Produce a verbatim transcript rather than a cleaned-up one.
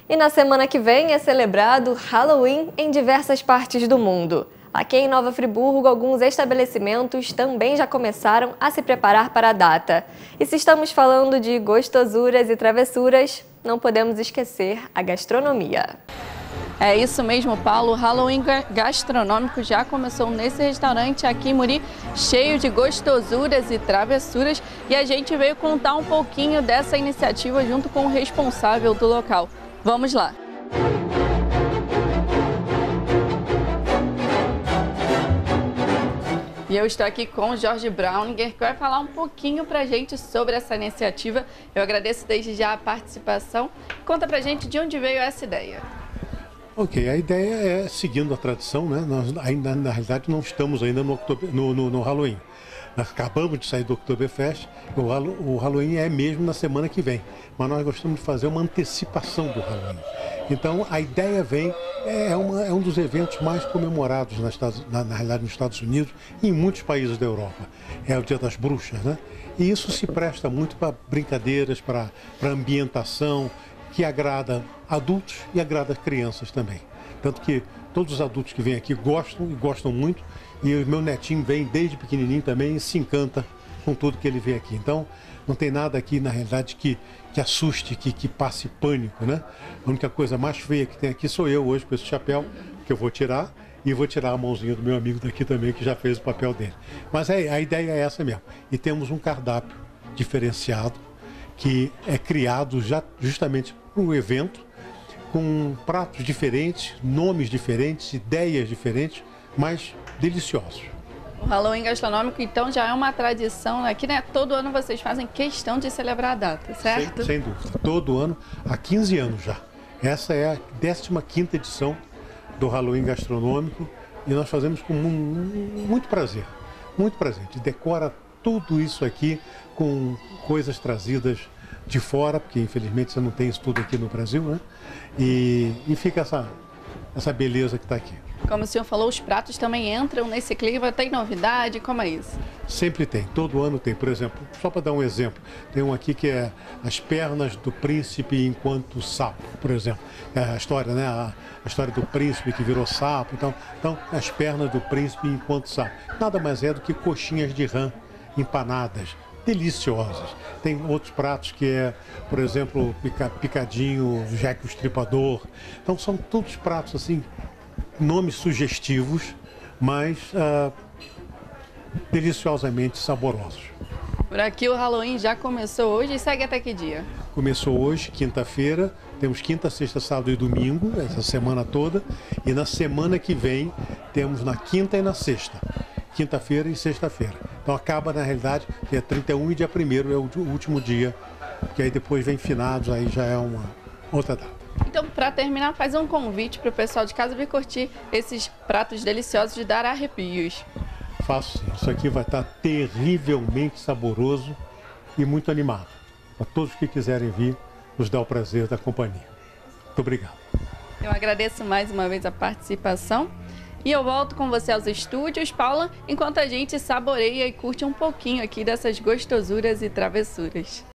E na semana que vem é celebrado Halloween em diversas partes do mundo. Aqui em Nova Friburgo, alguns estabelecimentos também já começaram a se preparar para a data. E se estamos falando de gostosuras e travessuras, não podemos esquecer a gastronomia. É isso mesmo, Paulo. O Halloween gastronômico já começou nesse restaurante aqui em Muri, cheio de gostosuras e travessuras. E a gente veio contar um pouquinho dessa iniciativa junto com o responsável do local. Vamos lá! E eu estou aqui com o Jorge Brauninger, que vai falar um pouquinho pra gente sobre essa iniciativa. Eu agradeço desde já a participação. Conta pra gente de onde veio essa ideia. Ok, a ideia é seguindo a tradição, né? Nós ainda, na realidade, não estamos ainda no, no, no, no Halloween. Nós acabamos de sair do Oktoberfest, o, o Halloween é mesmo na semana que vem, mas nós gostamos de fazer uma antecipação do Halloween. Então a ideia vem, é, uma, é um dos eventos mais comemorados na, na, na realidade nos Estados Unidos e em muitos países da Europa. É o Dia das Bruxas, né? E isso se presta muito para brincadeiras, para ambientação, que agrada adultos e agrada crianças também. Tanto que todos os adultos que vêm aqui gostam e gostam muito, e o meu netinho vem desde pequenininho também e se encanta com tudo que ele vê aqui. Então, não tem nada aqui, na realidade, que, que assuste, que, que passe pânico, né? A única coisa mais feia que tem aqui sou eu hoje com esse chapéu, que eu vou tirar, e vou tirar a mãozinha do meu amigo daqui também, que já fez o papel dele. Mas é, a ideia é essa mesmo. E temos um cardápio diferenciado, que é criado já justamente para o evento, com pratos diferentes, nomes diferentes, ideias diferentes, mas deliciosos. O Halloween gastronômico, então, já é uma tradição aqui, né? Todo ano vocês fazem questão de celebrar a data, certo? Sem, sem dúvida. Todo ano, há quinze anos já. Essa é a décima quinta edição do Halloween gastronômico e nós fazemos com muito prazer, muito prazer. A gente decora tudo isso aqui com coisas trazidas de fora, porque infelizmente você não tem isso tudo aqui no Brasil, né? E, e fica essa, essa beleza que está aqui. Como o senhor falou, os pratos também entram nesse clima, tem novidade, como é isso? Sempre tem, todo ano tem. Por exemplo, só para dar um exemplo, tem um aqui que é as pernas do príncipe enquanto sapo, por exemplo. É a história, né? A, a história do príncipe que virou sapo, então, então as pernas do príncipe enquanto sapo. Nada mais é do que coxinhas de rã empanadas, deliciosas. Tem outros pratos que é, por exemplo, picadinho, Jack o Estripador. Então são todos pratos assim, nomes sugestivos, mas uh, deliciosamente saborosos. Por aqui o Halloween já começou hoje e segue até que dia? Começou hoje, quinta-feira, temos quinta, sexta, sábado e domingo, essa semana toda, e na semana que vem temos na quinta e na sexta, quinta-feira e sexta-feira. Então acaba na realidade dia trinta e um e dia primeiro é o último dia, que aí depois vem finados, aí já é uma outra data. Então, para terminar, faz um convite para o pessoal de casa vir curtir esses pratos deliciosos de dar arrepios. Faço sim. Isso aqui vai estar terrivelmente saboroso e muito animado. Para todos que quiserem vir, nos dá o prazer da companhia. Muito obrigado. Eu agradeço mais uma vez a participação. E eu volto com você aos estúdios, Paula, enquanto a gente saboreia e curte um pouquinho aqui dessas gostosuras e travessuras.